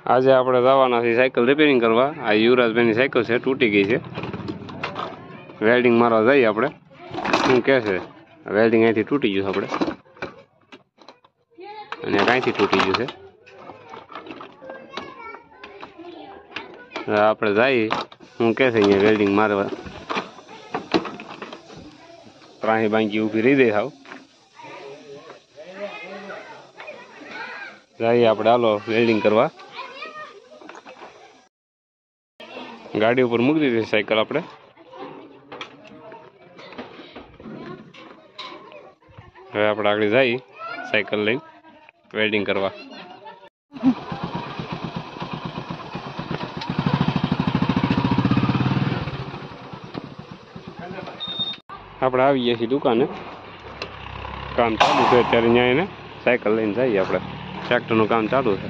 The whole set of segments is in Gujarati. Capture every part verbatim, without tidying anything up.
આજે આપણે જવાના છે સાયકલ રિપેરિંગ કરવા। આ યુવરાજભાઈની સાયકલ છે, તૂટી ગઈ છે, વેલ્ડિંગ મારવા જઈએ આપણે। શું કહે છે? વેલ્ડિંગ અહીંથી તૂટી ગયું આપણે, અને કાંઈથી તૂટી ગયું છે। આપણે જઈએ, શું કહે છે અહીંયા વેલ્ડિંગ મારવા। ત્રાહી બાંકી ઊભી રહી દે સાવ, જઈએ આપણે, હાલો વેલ્ડિંગ કરવા। ગાડી ઉપર મૂકી દીધી સાયકલ આપણે। હવે આપણે આગળ જઈએ સાયકલ લઈને વેલ્ડિંગ કરવા। આપણે આવી ગયા છીએ દુકાને, કામ ચાલુ છે અત્યારે। ત્યાં એને સાયકલ લઈને જઈએ આપણે, ટ્રેક્ટરનું કામ ચાલુ છે।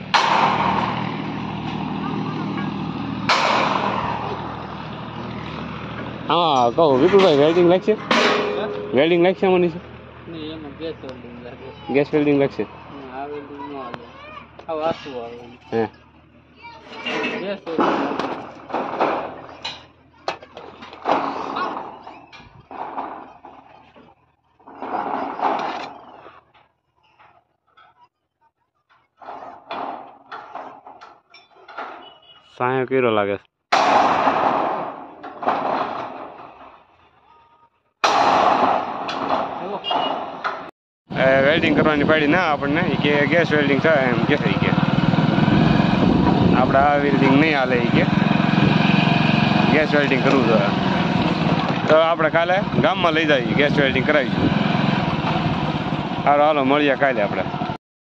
હા કહો વિપુલભાઈ, વેલ્ડિંગ લાગશે? વેલ્ડિંગ લાગશે મને છે? ગેસ વેલ્ડિંગ લાગશે? હે સાયો કિલો લાગે છે। વેલ્ડિંગ કરવાની પાડી ના આપણને કે ગેસ વેલ્ડિંગ થાય એમ કે થઈ ગયા, આપણે આ વેલ્ડિંગ નહીં હાલે કે ગેસ વેલ્ડિંગ કરવું જોઈએ। તો આપણે કાલે ગામમાં લઈ જઈએ, ગેસ વેલ્ડિંગ કરાવીશું। હાલો હાલો મળીએ કાલે આપણે।